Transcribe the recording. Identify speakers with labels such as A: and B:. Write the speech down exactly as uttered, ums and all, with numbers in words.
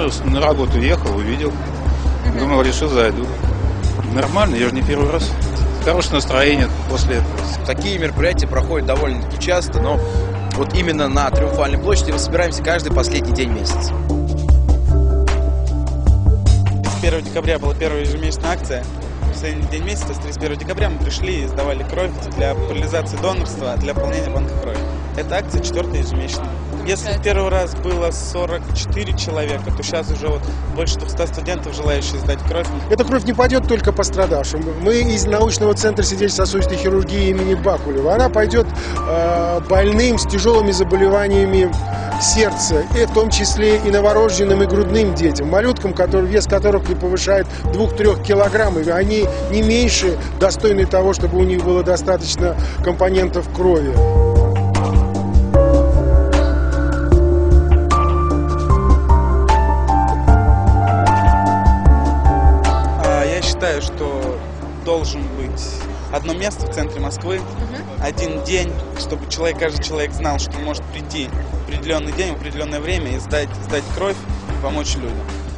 A: просто на работу ехал, увидел. Думал, решил, зайду. Нормально, я же не первый раз. Хорошее настроение после этого.
B: Такие мероприятия проходят довольно-таки часто, но вот именно на Триумфальной площади мы собираемся каждый последний день месяца.
C: тридцать первого декабря была первая ежемесячная акция. Последний день месяца, с тридцать первого декабря мы пришли и сдавали кровь для популяризации донорства, для пополнения банка крови. Эта акция четвертая ежемесячная. Если в первый раз было сорок четыре человека, то сейчас уже вот больше двухсот студентов, желающих сдать кровь.
D: Эта кровь не пойдет только пострадавшим. Мы из научного центра сердечно-сосудистой хирургии имени Бакулева. Она пойдет э, больным с тяжелыми заболеваниями сердца, и в том числе и новорожденным, и грудным детям, малюткам, которые, вес которых не повышает двух-трёх килограмм, и они не меньше достойны того, чтобы у них было достаточно компонентов крови.
C: Я считаю, что должен быть одно место в центре Москвы, uh-huh. один день, чтобы человек, каждый человек знал, что может прийти в определенный день, в определенное время и сдать, сдать кровь и помочь людям.